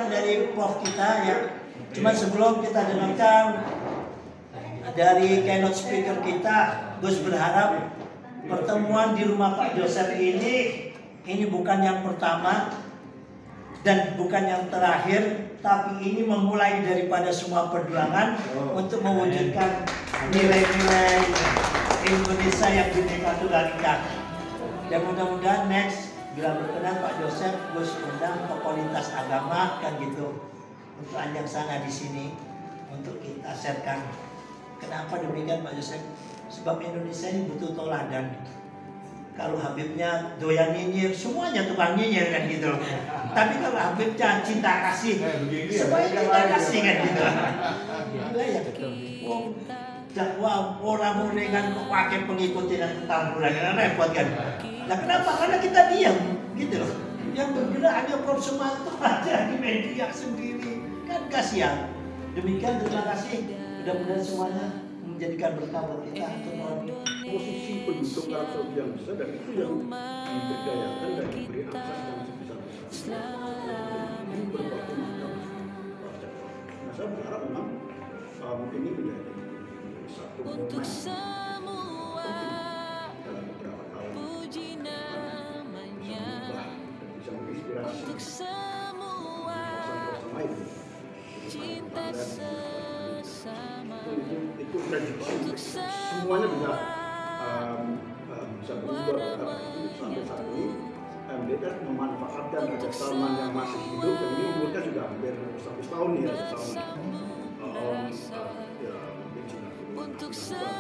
dari Prof kita ya. Cuma sebelum kita dengarkan dari keynote speaker kita, Gus berharap pertemuan di rumah Pak Joseph ini bukan yang pertama dan bukan yang terakhir, tapi ini memulai daripada semua perjuangan untuk mewujudkan nilai-nilai Indonesia yang Bhinneka Tunggal Ika. Dan mudah-mudahan next bila berkenan Pak Joseph, Gus undang tokoh lintas agama kan gitu untuk anjang sana di sini untuk kita sharekan. Kenapa demikian Pak Joseph? Sebab Indonesia ini butuh toladan. Kalau Habibnya doyan nyinyir, semuanya tukang nyinyir kan gitu. Tapi kalau Habibnya cinta kasih, supaya kita kasih kan gitu. Gila ya. Dakwah orang dengan kok pakai pengikuti dan ketamburan kan repot kan. Nah kenapa? Karena kita diam gitu loh. Yang bergerak hanya Prof Sumanto aja di media sendiri kan kasihan. Demikian terima kasih. Mudah-mudahan semuanya menjadikan berkah buat kita. Posisi penduduk Arab Saudi yang besar dan itu yang diberdayakan dan diberi akses yang sebesar-besarnya. Ini berbagai macam proses. Nah saya berharap memang ini menjadi satu momen dalam beberapa tahun bisa berubah dan bisa menginspirasi kawasan-kawasan lain. Itu prediksi semuanya bisa berubah sampai saat ini. MDR memanfaatkan Raja Salman yang masih hidup dan ini umurnya sudah hampir 100 tahun ya Raja Salman. Untuk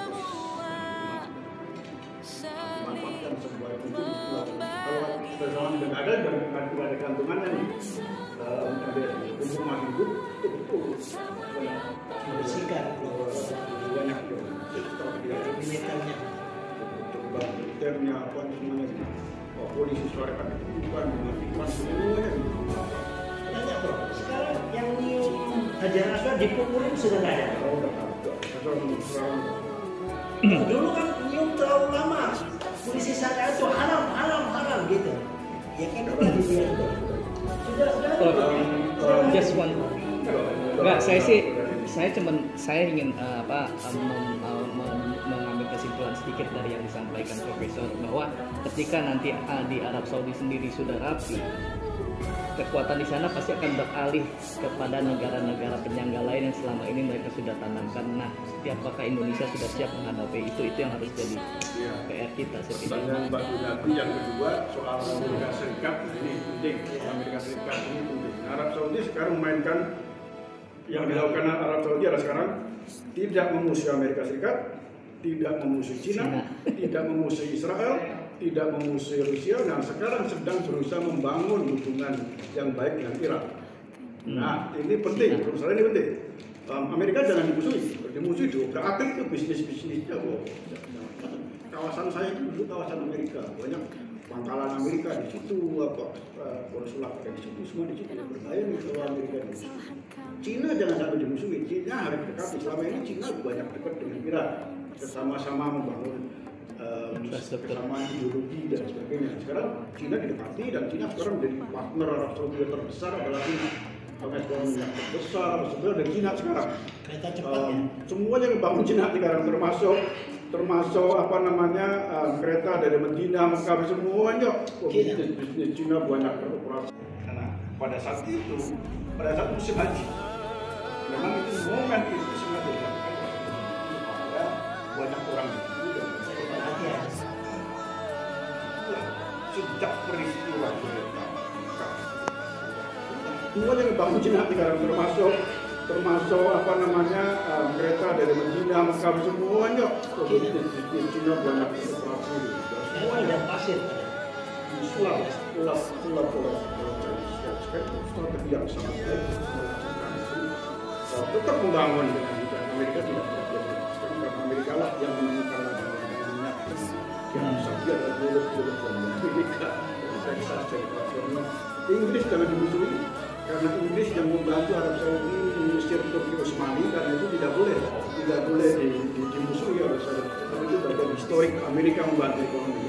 memanfaatkan sebuah itu kalau Raja Salman sudah ada dan ada gantungannya nih. Untuk masih hidup itu bersikap banyak militernya, coba militernya apa semuanya, polisi syarikat bukan dengan semuanya. Tanya bro, sekarang yang nyium Hajar Aswad dipukulin sudah nggak ada? Dulu kan nyium terlalu lama, polisi syarikat itu haram gitu. Ya kan udah dia sudah. Just one. Enggak, saya ingin mengambil kesimpulan sedikit dari yang disampaikan Profesor bahwa ketika nanti di Arab Saudi sendiri sudah rapi, kekuatan di sana pasti akan beralih kepada negara-negara penyangga lain yang selama ini mereka sudah tanamkan. Nah, apakah Indonesia sudah siap menghadapi itu yang harus jadi PR kita. Dan Mbak Gunati yang kedua soal Amerika Serikat ini penting. Amerika Serikat ini penting. Arab Saudi sekarang memainkan yang dilakukan Arab Saudi adalah sekarang tidak memusuhi Amerika Serikat, tidak memusuhi Cina, tidak memusuhi Israel, tidak memusuhi Rusia, dan sekarang sedang berusaha membangun hubungan yang baik dengan Iran. Nah, ini penting, masalah ini penting. Amerika jangan dimusuhi juga. Aktif itu bisnisnya, kawasan saya itu dulu kawasan Amerika, banyak pangkalan Amerika di situ, konsulat ada di situ, semua di situ. Berbahaya nih kalau Amerika dimusuhi. Cina jangan sampai dimusuhi, Cina harus dekati. Selama ini Cina banyak dekat dengan Iran, bersama-sama membangun kesamaan ideologi dan sebagainya. Sekarang Cina didekati dan Cina sekarang menjadi partner Arab Saudi terbesar adalah Cina. Ekspor minyak terbesar sebenarnya dari Cina sekarang. Kereta cepat ya. Semuanya dibangun Cina sekarang termasuk apa namanya kereta dari Medina, Mekah, semuanya bisnis Cina banyak beroperasi. Karena pada saat musim haji, memang itu momen itu sengaja dilakukan supaya banyak orang itu dan perhatian. Sejak peristiwa semuanya dibangun Cina sekarang termasuk apa namanya kereta dari Medina, Mekah, semuanya bisnis Cina banyak beroperasi. Semua dan pasir. Strategi yang sangat baik tetap membangun dengan Amerika tidak terjadi. Karena Amerika lah yang menemukan minyak yang Saudi adalah bulog Amerika, Texas, California. Inggris jangan dimusuhi karena Inggris yang membantu Arab Saudi mengusir Turki Utsmani, karena itu tidak boleh dimusuhi oleh Saudi. Karena itu bagian historik Amerika membantu ekonomi.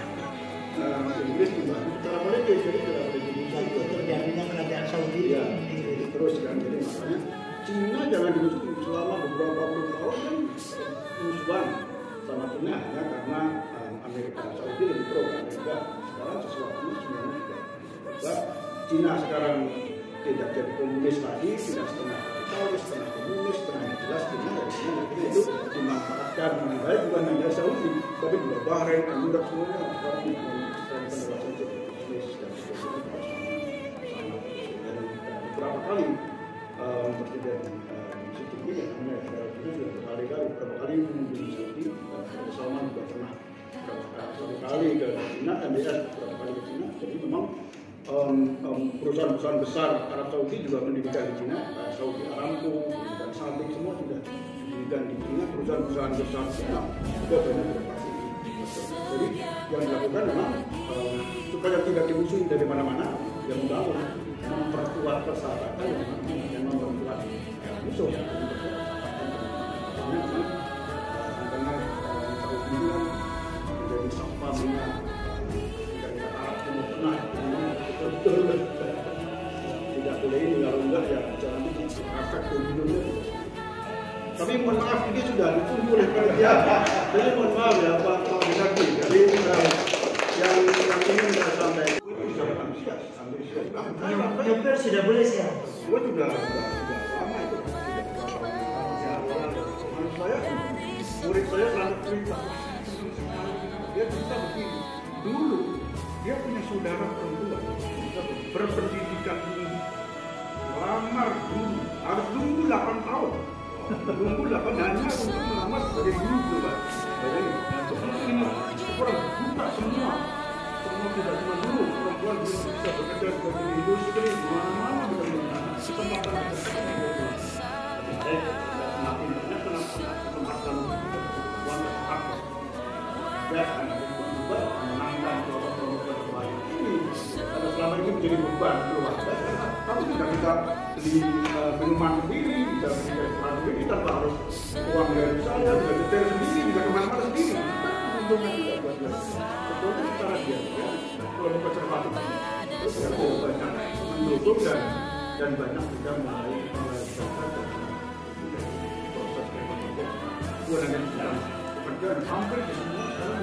Inggris membantu secara politik, jadi tidak boleh dimusuhi. Itu terjadinya kerajaan Saudi terus kan. Jadi makanya Cina jangan dimusuhi selama beberapa puluh tahun kan musuhan sama Cina hanya karena Amerika Saudi lebih pro Amerika. Sekarang sesuatu semuanya sudah berubah. Cina sekarang tidak jadi komunis lagi, tidak setengah kapitalis, setengah komunis, setengah jelas Cina ya Cina itu dimanfaatkan lebih baik bukan hanya Saudi, tapi juga Bahrain, Emirat semuanya sekarang dimanfaatkan relationship bisnis dan sebagainya sangat beberapa kali Presiden Xi Jinping yang hanya itu sudah berkali-kali beberapa kali mengunjungi Saudi, Raja Salman juga pernah beberapa kali ke Cina, MBS beberapa kali ke Cina, jadi memang perusahaan-perusahaan besar Arab Saudi juga mendirikan di Cina, Saudi Aramco dan Saudi semua sudah didirikan di Cina, perusahaan-perusahaan besar Cina juga banyak beroperasi. Jadi yang dilakukan memang supaya tidak dimusuhi dari mana-mana, yang membangun, memperkuat persahabatan, yang memperkuat musuh. Karena Saudi ini menjadi sampahnya dari Arab Timur Tengah. Betul, tidak boleh ini, kalau enggak ya jangan efek dominonya. Tapi mohon maaf ini sudah ditunggu oleh panitia. Jadi mohon maaf ya Pak Bidaki. Jadi yang ingin saya sampaikan itu sudah antusias. Nyopir sudah boleh sekarang. Gue sudah lama itu. Saya murid saya selalu cerita. Dia cerita begini. Dulu dia punya saudara perempuan berpendidikan tinggi, lamar dulu harus tunggu 8 tahun, tunggu 8 hanya untuk melamar sebagai guru coba. Bayangin, ini orang buka semua tidak cuma guru, perempuan bisa bekerja sebagai industri, mana-mana bisa kesempatan semakin banyak kesempatan perempuan dan hak. Ya, juga menangkan kelompok-kelompok lain ini karena selama ini menjadi beban keluarga. Kamu tidak bisa beli minuman sendiri, bisa beli restoran sendiri tanpa harus uang dari saya, bisa detail sendiri, bisa kemana-mana sendiri. Untungnya juga buat dia. Sebetulnya secara biasa kelompok konservatif itu tidak banyak mendukung dan banyak juga mulai proses proses hanya pekerjaan hampir di semua sekarang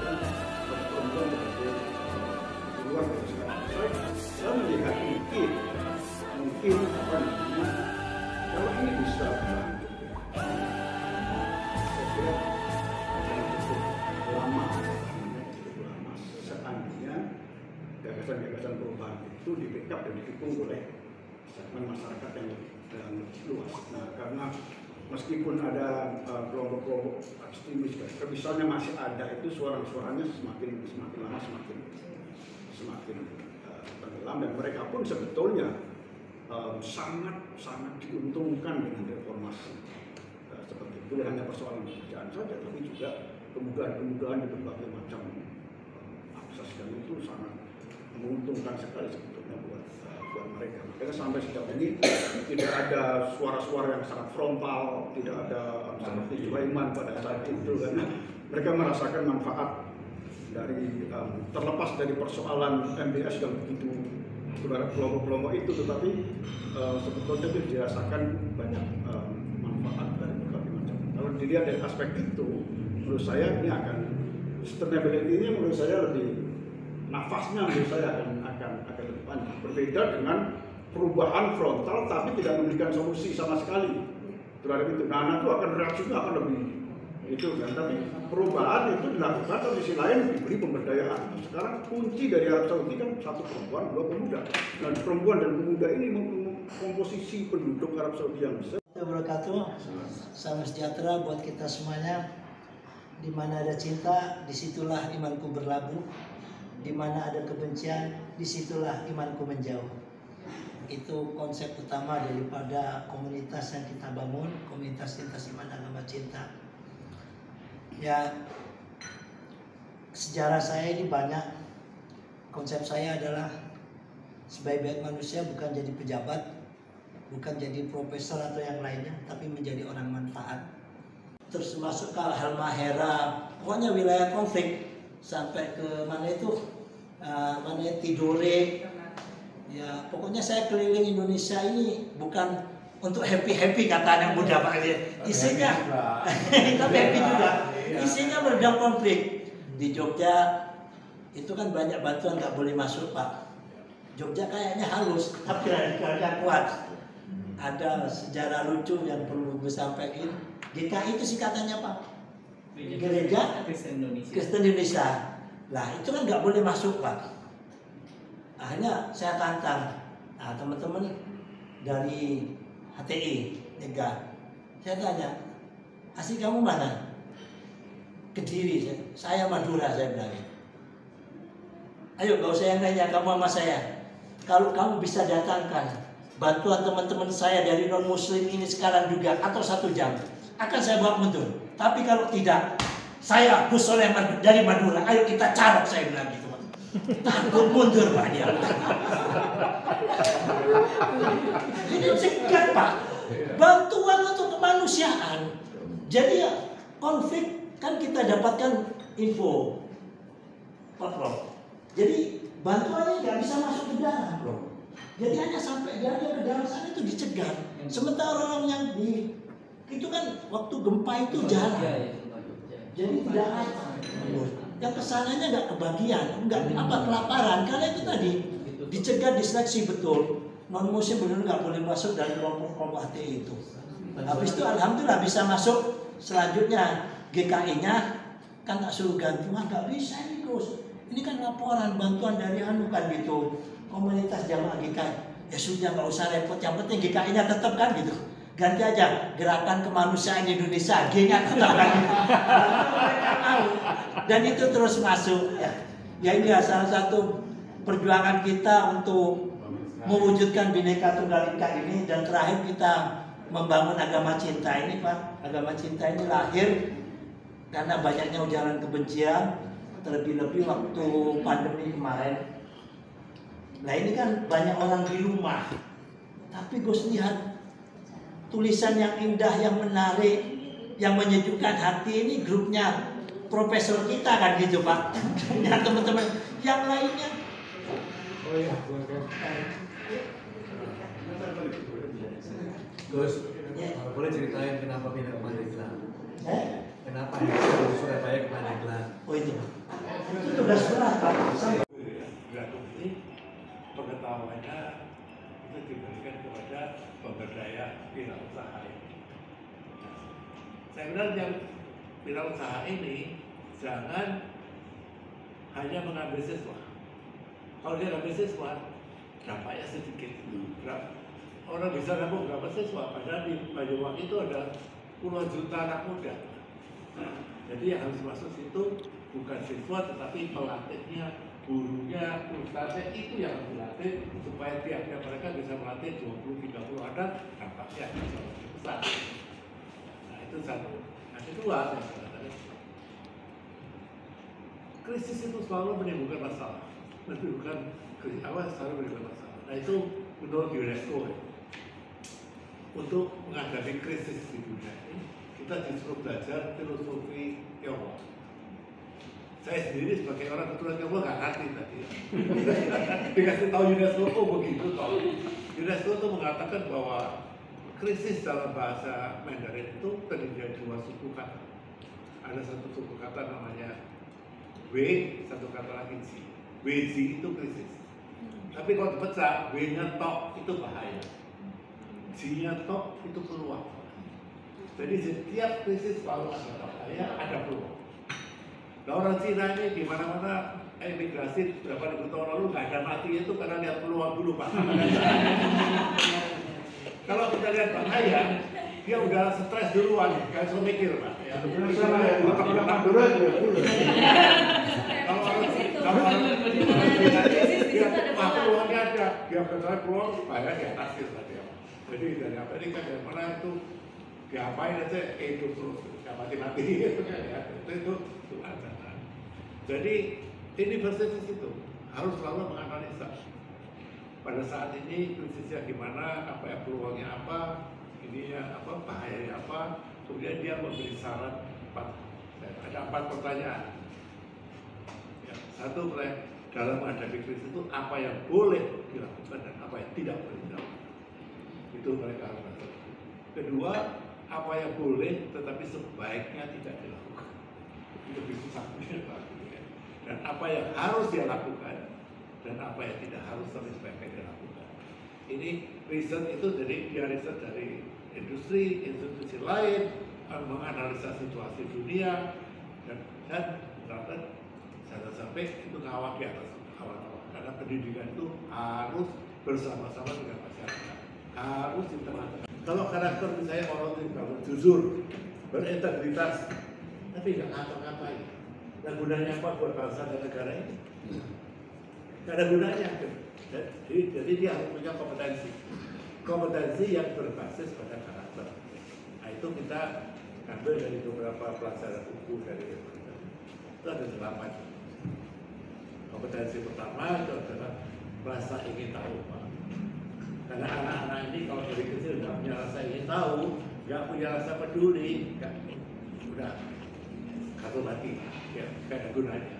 saya melihat mungkin apa namanya kalau ini bisa lama seandainya gagasan-gagasan perubahan itu di backup dan didukung oleh segmen masyarakat yang luas. Nah, karena meskipun ada kelompok-kelompok ekstremis, misalnya masih ada itu suara-suaranya semakin lama semakin tenggelam dan mereka pun sebetulnya sangat diuntungkan dengan reformasi seperti itu. Hanya persoalan pekerjaan saja, tapi juga kemudahan-kemudahan di berbagai macam akses dan itu sangat menguntungkan sekali sebetulnya buat mereka. Makanya sampai sejauh ini tidak ada suara-suara yang sangat frontal, tidak ada seperti Sulaiman pada saat itu karena mereka merasakan manfaat dari terlepas dari persoalan MBS yang begitu kelompok-kelompok itu, tetapi sebetulnya itu dirasakan banyak manfaat dari berbagai macam. Kalau dilihat dari aspek itu, menurut saya ini akan sustainability-nya menurut saya lebih nafasnya menurut saya akan lebih panjang. Berbeda dengan perubahan frontal tapi tidak memberikan solusi sama sekali terhadap itu. Nah, itu akan reaksinya akan lebih itu kan. Tapi perubahan itu dilakukan di sisi lain diberi pemberdayaan. Sekarang kunci dari Arab Saudi kan satu perempuan, dua pemuda. Dan perempuan dan pemuda ini komposisi penduduk Arab Saudi yang besar. Wabarakatuh. Salam sejahtera buat kita semuanya. Di mana ada cinta, disitulah imanku berlabuh. Di mana ada kebencian, disitulah imanku menjauh. Itu konsep utama daripada komunitas yang kita bangun, komunitas lintas iman agama cinta. Ya, sejarah saya ini banyak. Konsep saya adalah sebaik-baik manusia bukan jadi pejabat, bukan jadi profesor atau yang lainnya, tapi menjadi orang manfaat. Terus masuk ke Halmahera, pokoknya wilayah konflik sampai ke mana itu, mana Tidore, Ya pokoknya saya keliling Indonesia ini bukan untuk happy kata anak muda Pak. Isinya tapi happy juga. Isinya meredam konflik. Di Jogja itu kan banyak batuan nggak boleh masuk Pak. Jogja kayaknya halus tapi radikal kuat. Ada sejarah lucu yang perlu gue sampaikan. GKI itu sih katanya Pak. Gereja Kristen Indonesia. Lah itu kan nggak boleh masuk Pak. Akhirnya saya tantang. Nah teman-teman dari HTI, Ega, saya tanya, asli kamu mana? Kediri, saya Madura, saya bilang. Ayo gak usah yang nanya, kamu sama saya. Kalau kamu bisa datangkan bantuan teman-teman saya dari non muslim ini sekarang juga atau 1 jam, akan saya bawa mundur. Tapi kalau tidak, saya Gus Soleh dari Madura, ayo kita carok, saya bilang gitu. Takut mundur Pak dia. Ini cegat Pak. Bantuan untuk kemanusiaan. Jadi ya konflik kan kita dapatkan info Pak Prof. Jadi bantuannya nggak bisa masuk ke dalam Prof. Jadi hanya sampai dia ke dalam sana itu dicegat. Sementara orang yang itu kan waktu gempa itu jalan. Jadi tidak ada. Yang kesananya nggak kebagian, nggak kelaparan, karena itu tadi dicegat, diseleksi betul. Non muslim benar nggak boleh masuk dari kelompok HTI itu. Habis itu alhamdulillah bisa masuk. Selanjutnya GKI-nya kan tak suruh ganti, nggak bisa ini Gus. Ini kan laporan bantuan dari kan gitu, komunitas jamaah GKI. Ya sudah nggak usah repot, yang penting GKI-nya tetap kan gitu. Ganti aja Gerakan Kemanusiaan Indonesia, G-nya tetap kan. Dan itu terus masuk ya. Ya ini salah satu perjuangan kita untuk mewujudkan Bhinneka Tunggal Ika ini. Dan terakhir kita membangun agama cinta ini Pak. Agama cinta ini lahir karena banyaknya ujaran kebencian, terlebih-lebih waktu pandemi kemarin. Nah ini kan banyak orang di rumah, tapi Gus lihat tulisan yang indah, yang menarik, yang menyejukkan hati. Ini grupnya profesor kita kan gitu Pak. Dan teman-teman yang lainnya. Oh iya, Gus, boleh ceritain kenapa pindah ke Pandeglang? Kenapa ya dari Surabaya ke Pandeglang? Oh itu tugas berat Pak. Bukti pengetahuannya itu diberikan kepada pemberdaya wirausaha ini. Saya bilang yang wirausaha ini jangan hanya mengambil siswa. Kalau dia ambil siswa, dampaknya sedikit. Orang bisa dapat berapa siswa, padahal di Banyuwangi itu ada puluhan juta anak muda. Jadi yang harus masuk situ bukan siswa, tetapi pelatihnya, gurunya, ustaznya, itu yang harus dilatih supaya tiap-tiap mereka bisa melatih 20-30 anak, dampaknya bisa lebih besar. Nah itu satu. Nah kedua, krisis itu selalu menimbulkan masalah, menimbulkan selalu menimbulkan masalah. Nah itu menurut UNESCO ya. Untuk menghadapi krisis di dunia ini, kita disuruh belajar filosofi Tionghoa. Saya sendiri sebagai orang keturunan Tionghoa nggak ngerti tadi. Dikasih tahu UNESCO kok begitu toh. UNESCO itu mengatakan bahwa krisis dalam bahasa Mandarin itu terdiri dari 2 suku kata. Ada satu suku kata namanya Wei, satu kata lagi Ji. Wei Ji itu krisis. Tapi kalau dipecah, W-nya tok itu bahaya. Ji-nya tok itu peluang. Jadi setiap krisis selalu ada bahaya, ada peluang. Nah orang Cina ini di mana-mana emigrasi berapa ribu tahun lalu nggak ada mati itu karena lihat peluang dulu Pak. Kalau kita lihat bahaya, dia udah stres duluan, nggak usah mikir Pak. Ya. Kalau orang dia peluangnya ada, dia berkata peluang bahaya di atas itu tadi. Jadi dari Amerika dari mana itu diapain aja hidup terus, nggak mati-mati itu ada. Jadi universitas itu harus selalu menganalisa pada saat ini krisisnya gimana, apa ya peluangnya apa, ininya apa, bahayanya apa, kemudian dia memberi saran 4. Ada 4 pertanyaan. Ya, 1, dalam menghadapi krisis itu apa yang boleh dilakukan dan apa yang tidak boleh dilakukan. Itu mereka harus tahu. Kedua, apa yang boleh tetapi sebaiknya tidak dilakukan. Itu lebih susah ya. Dan apa yang harus dia lakukan dan apa yang tidak harus tapi sebaiknya dia lakukan. Ini riset itu dia riset dari industri, institusi lain, menganalisa situasi dunia dan jangan sampai itu ngawak di atas awal-awal. Karena pendidikan itu harus bersama-sama dengan masyarakat, harus di tengah-tengah. Kalau karakter misalnya orang itu kalau jujur, berintegritas, tapi nggak ngapa-ngapain, nah gunanya apa buat bangsa dan negara ini? Nggak ada gunanya. Jadi dia harus punya kompetensi yang berbasis pada karakter. Nah itu kita ambil dari beberapa pelajaran buku dari itu ada 8. Kompetensi pertama itu adalah rasa ingin tahu, Pak. Karena anak-anak ini kalau dari kecil nggak punya rasa ingin tahu, nggak punya rasa peduli, udah satu mati, ya nggak ada gunanya.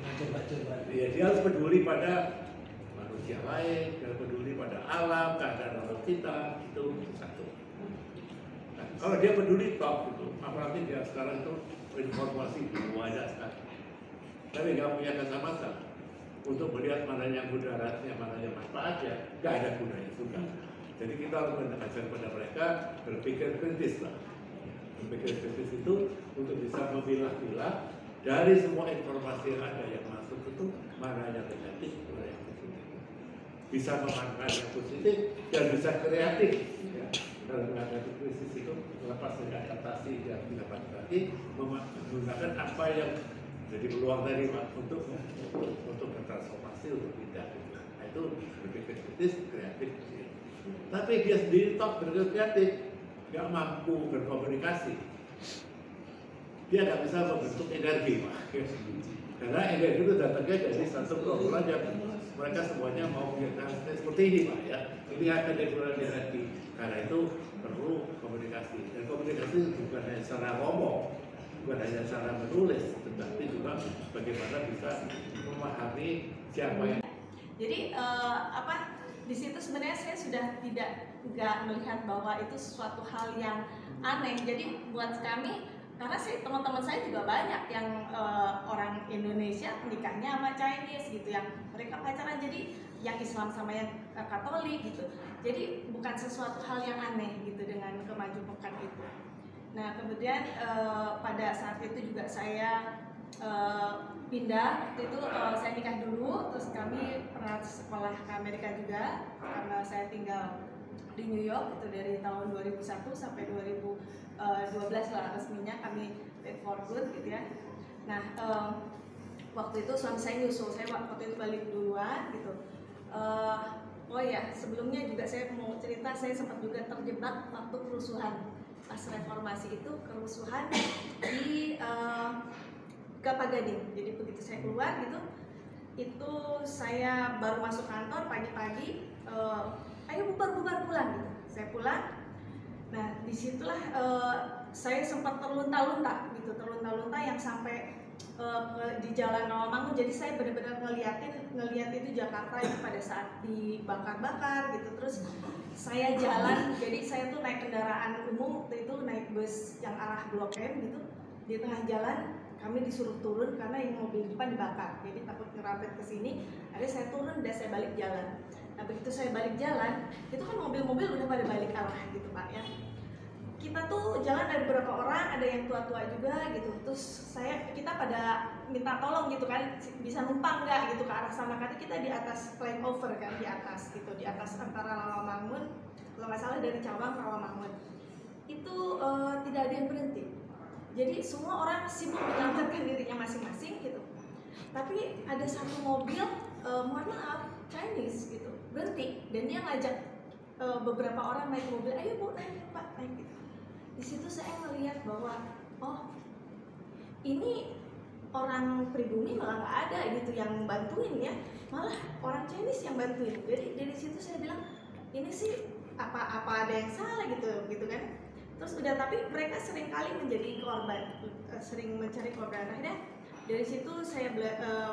Ya, dia harus peduli pada manusia lain, dia harus peduli pada alam, keadaan alam kita, itu satu. Nah, kalau dia peduli top gitu, apalagi dia sekarang itu informasi banyak sekali, tapi nggak punya kacamata untuk melihat mana yang mudaratnya, mana yang manfaatnya, nggak ada gunanya juga. Jadi kita harus mengajar pada mereka berpikir kritis lah. Berpikir kritis itu untuk bisa memilah-milah dari semua informasi yang ada yang masuk itu mana yang negatif, mana yang positif. Bisa memanfaatkan yang positif dan bisa kreatif. Ya. Dalam menghadapi krisis itu lepas dari adaptasi yang didapat tadi, menggunakan apa yang jadi peluang tadi Pak untuk bertransformasi untuk pindah. Nah, itu berpikir kritis, kreatif. Tapi dia sendiri toh berpikir kreatif, nggak mampu berkomunikasi. Dia nggak bisa membentuk energi Pak. Karena energi itu datangnya dari satu program yang mereka semuanya mau seperti ini Pak ya. Ini akan dari energi. Karena itu perlu komunikasi. Dan komunikasi bukan hanya secara ngomong, bukan hanya cara menulis, tetapi juga bagaimana bisa memahami siapa yang. Jadi di situ sebenarnya saya sudah nggak melihat bahwa itu sesuatu hal yang aneh. Jadi buat kami, karena teman-teman saya juga banyak yang orang Indonesia nikahnya sama Chinese gitu, yang mereka pacaran, jadi yang Islam sama yang Katolik gitu. Jadi bukan sesuatu hal yang aneh gitu dengan kemajuan itu. Nah kemudian pada saat itu juga saya pindah, waktu itu saya nikah dulu, terus kami pernah sekolah ke Amerika juga karena saya tinggal di New York itu dari tahun 2001 sampai 2012 lah resminya kami back for good gitu ya. Nah waktu itu suami saya nyusul, saya waktu itu balik duluan gitu. Oh ya, sebelumnya juga saya mau cerita, saya sempat juga terjebak waktu kerusuhan pas reformasi itu, kerusuhan di Kelapa Gading. Jadi begitu saya keluar gitu, itu saya baru masuk kantor pagi-pagi, ayo bubar pulang gitu. Saya pulang. Nah disitulah saya sempat terlunta-lunta gitu, yang sampai di Jalan Rawamangun. Jadi saya benar-benar ngeliat itu Jakarta itu pada saat dibakar-bakar gitu. Terus saya jalan, jadi saya tuh naik kendaraan umum, waktu itu naik bus yang arah Blok M gitu. Di tengah jalan kami disuruh turun karena yang mobil depan dibakar, jadi takut ngerapet ke sini. Akhirnya saya turun dan saya balik jalan. Nah begitu saya balik jalan, itu kan mobil-mobil udah pada balik arah gitu Pak ya. Kita tuh jalan ada beberapa orang, ada yang tua-tua juga gitu. Terus kita pada minta tolong gitu kan, bisa numpang nggak gitu ke arah sana, karena kita di atas flyover kan, di atas gitu, di atas antara Rawamangun, kalau nggak salah dari Cawang Rawamangun. Itu tidak ada yang berhenti. Jadi semua orang sibuk menyelamatkan dirinya masing-masing gitu. Tapi ada satu mobil, mohon maaf, Chinese gitu, berhenti dan dia ngajak beberapa orang naik mobil, ayo Bu naik Pak, naik gitu. Di situ saya melihat bahwa oh ini orang pribumi malah nggak ada gitu yang bantuin ya, malah orang Chinese yang bantuin. Jadi dari situ saya bilang ini sih apa ada yang salah gitu kan. Terus udah, tapi mereka sering kali menjadi korban, sering mencari korban. Akhirnya dari situ saya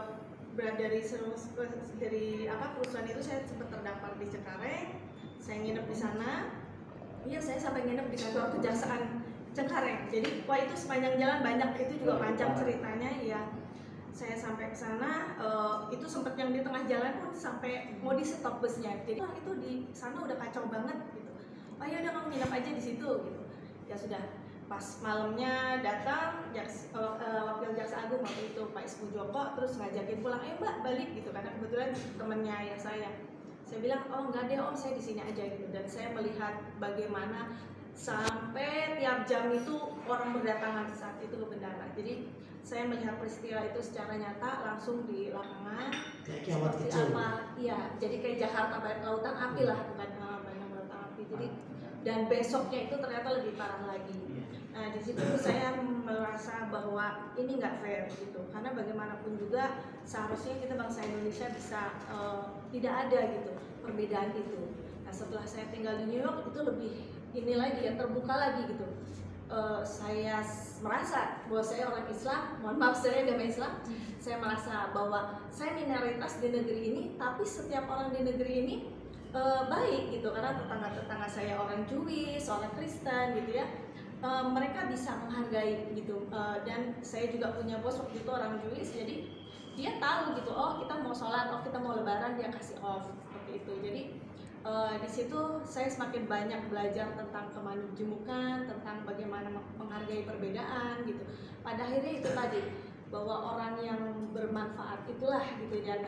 dari perusahaan itu saya sempat terdampar di Cengkareng, saya nginep di sana. Iya, saya sampai nginep di kantor kejaksaan Cengkareng. Jadi wah itu sepanjang jalan banyak, itu juga panjang ceritanya ya. Saya sampai ke sana, itu sempat yang di tengah jalan pun sampai mau di stop busnya. Jadi wah itu di sana udah kacau banget gitu. Oh ya udah kamu nginep aja di situ gitu. Ya sudah. Pas malamnya datang wakil jaksa agung waktu itu Pak Ismu Joko, terus ngajakin pulang, Mbak balik gitu, karena kebetulan temennya ayah saya bilang oh enggak deh om, saya di sini aja gitu. Dan saya melihat bagaimana sampai tiap jam itu orang berdatangan saat itu ke bendara. Jadi saya melihat peristiwa itu secara nyata langsung di lapangan. Kayak kiamat Seperti kecil. apa? Iya, jadi kayak Jakarta lautan api lah, bukan banyak lautan api. Jadi dan besoknya itu ternyata lebih parah lagi. Nah di situ saya merasa bahwa ini nggak fair gitu, karena bagaimanapun juga seharusnya kita bangsa Indonesia bisa tidak ada gitu perbedaan itu. Nah setelah saya tinggal di New York itu lebih ini lagi ya, terbuka lagi gitu. Saya merasa bahwa saya orang Islam, mohon maaf saya agama Islam, saya merasa bahwa saya minoritas di negeri ini, tapi setiap orang di negeri ini baik gitu, karena tetangga-tetangga saya orang Jewish, orang Kristen gitu ya. Mereka bisa menghargai gitu, dan saya juga punya bos waktu itu orang Jewish, jadi dia tahu gitu, oh kita mau sholat, oh kita mau lebaran, dia kasih off seperti itu. Jadi di situ saya semakin banyak belajar tentang kemajemukan, tentang bagaimana menghargai perbedaan gitu. Pada akhirnya itu tadi, bahwa orang yang bermanfaat itulah gitu, dan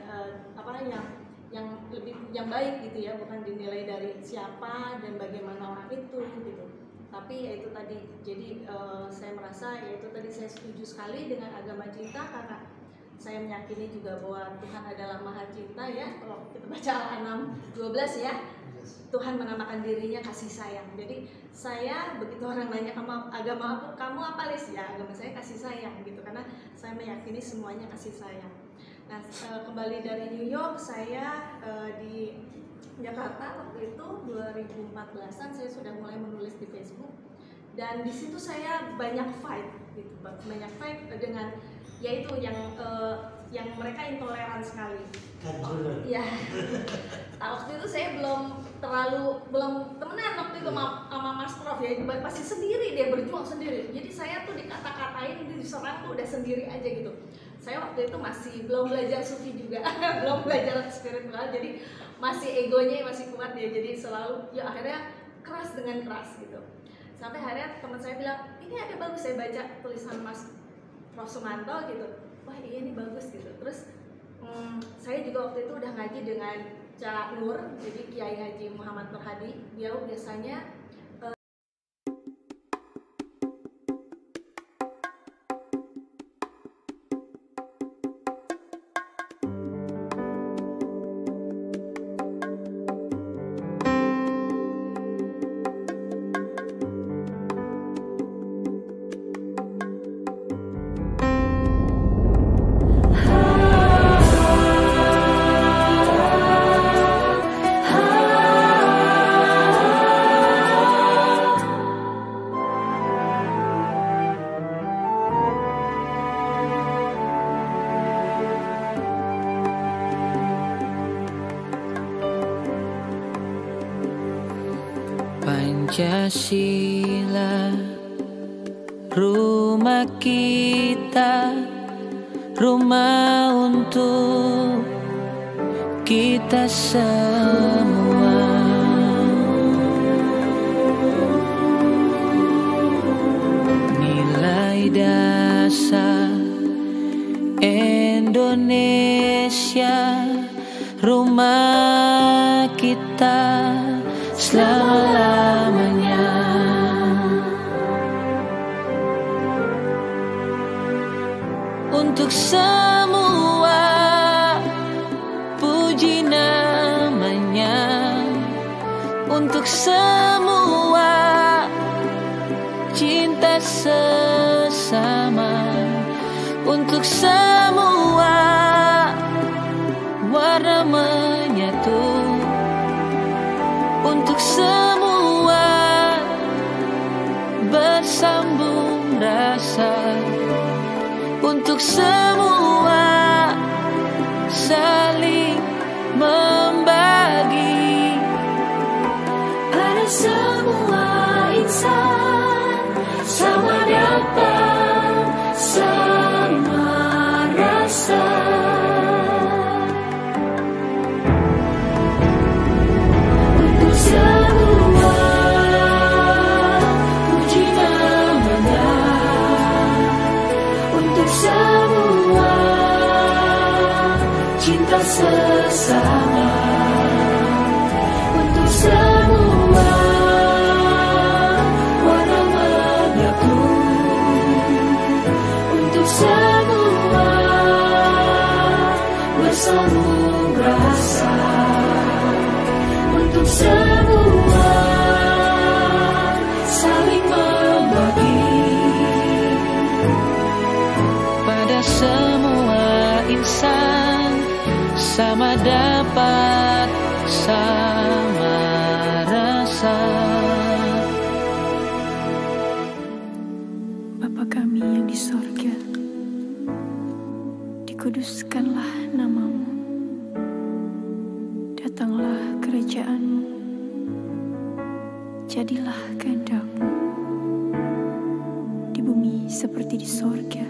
yang baik gitu ya, bukan dinilai dari siapa dan bagaimana orang itu gitu. Tapi ya itu tadi, jadi saya merasa ya itu tadi, saya setuju sekali dengan agama cinta, karena saya meyakini juga bahwa Tuhan adalah maha cinta ya. Kalau kita baca Al-An'am 12 ya, Tuhan menamakan dirinya kasih sayang. Jadi saya, begitu orang nanya agama kamu apa Lis? Ya agama saya kasih sayang gitu, karena saya meyakini semuanya kasih sayang. Nah kembali dari New York, saya di Jakarta waktu itu 2014an saya sudah mulai menulis di Facebook, dan di situ saya banyak fight gitu, banyak fight dengan yaitu yang mereka intoleran sekali. Ya, waktu itu saya belum temenan waktu itu sama Mas Prof ya, pasti sendiri, dia berjuang sendiri. Jadi saya tuh dikata-katain, diserang tuh udah sendiri aja gitu. Saya waktu itu masih belum belajar sufi juga, belum belajar spiritual, jadi masih egonya masih kuat ya, jadi selalu ya akhirnya keras dengan keras gitu. Sampai akhirnya teman saya bilang, ini ada bagus, saya baca tulisan Mas Prof Sumanto gitu, wah iya ini bagus gitu. Terus saya juga waktu itu udah ngaji dengan Cak Nur, jadi Kiai Haji Muhammad Nur Hadi. Dia biasanya Pancasila, rumah kita, rumah untuk kita semua. Nilai dasar Indonesia, rumah kita selama-lamanya. Untuk semua puji namanya, untuk semua cinta sesama, untuk semua warna menyatu, untuk semua bersambung rasa, untuk semua saling membagi pada semua insan, sama dapat, sama rasa. Untuk semua puji namanya, untuk semua cinta sesama, untuk semua warna menyatu, untuk semua bersambung rasa, untuk semua saling membagi pada semua insan, sama dapat, sama rasa. Bapa kami yang di sorga, dikuduskanlah namamu, datanglah kerajaanmu, jadilah kehendakmu di bumi seperti di sorga.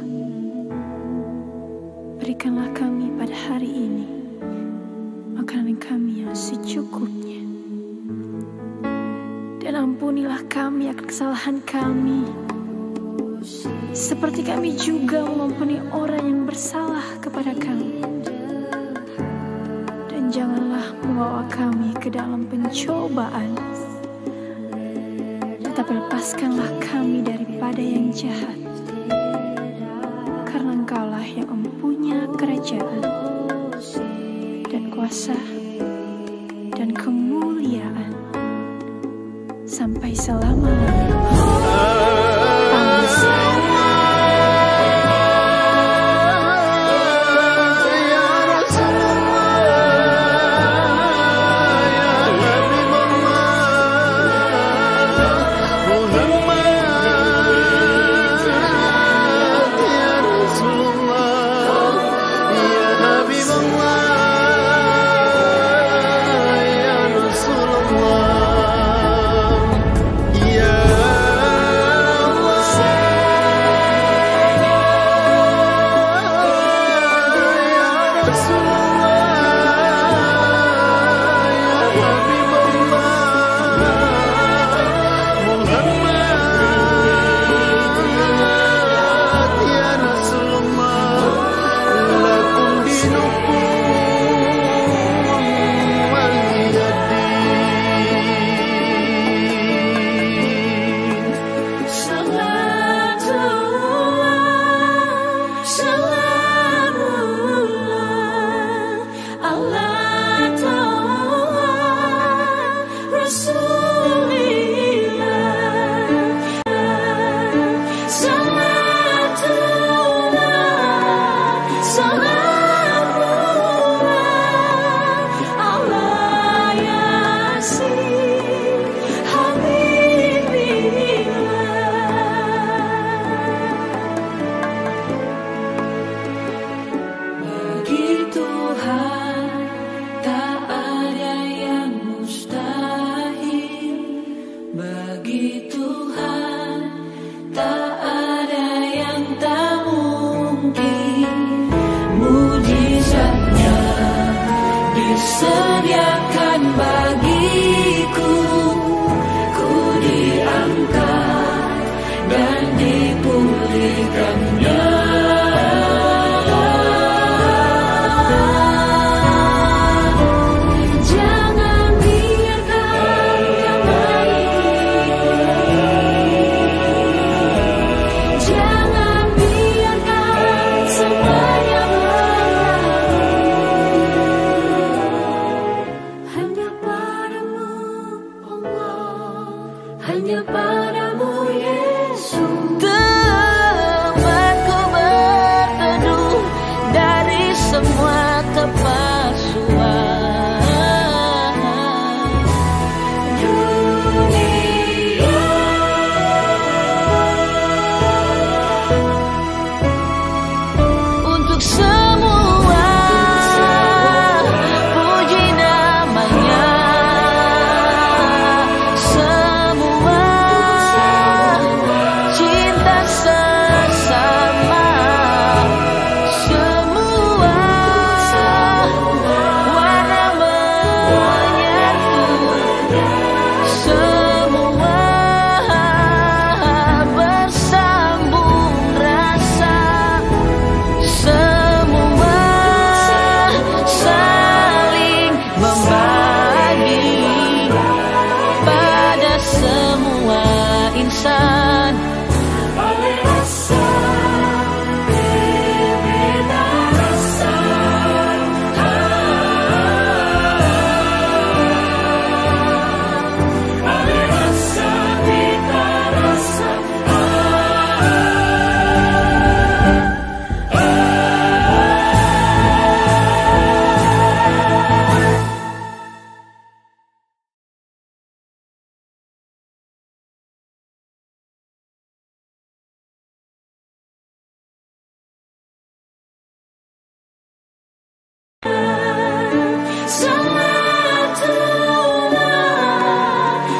Berikanlah kami pada hari ini makanan kami yang secukupnya, dan ampunilah kami akan kesalahan kami, seperti kami juga mengampuni orang yang bersalah kepada kami. Dan janganlah membawa kami ke dalam pencobaan, tetapi lepaskanlah kami daripada yang jahat, karena Engkaulah yang mempunyai kerajaan dan kuasa dan kemuliaan sampai selama-lamanya. Sediakan bagiku, ku diangkat dan dipulihkannya. Jangan biarkan yang baik, jangan biarkan semuanya hanya padamu Yesus. Tempatku berteduh dari semua kepalsuan dunia. Untuk semua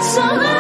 So